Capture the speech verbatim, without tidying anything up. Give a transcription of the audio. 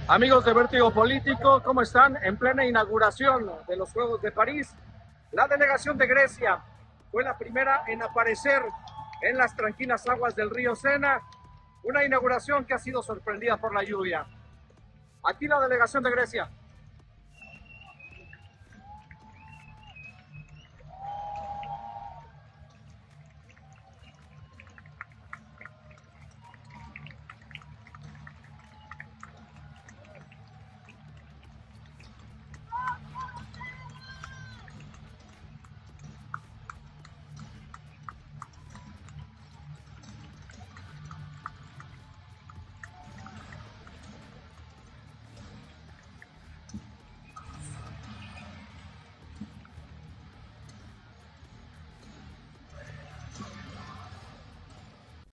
Amigos de Vértigo Político, ¿cómo están? En plena inauguración de los Juegos de París, la delegación de Grecia fue la primera en aparecer en las tranquilas aguas del río Sena, una inauguración que ha sido sorprendida por la lluvia. Aquí la delegación de Grecia.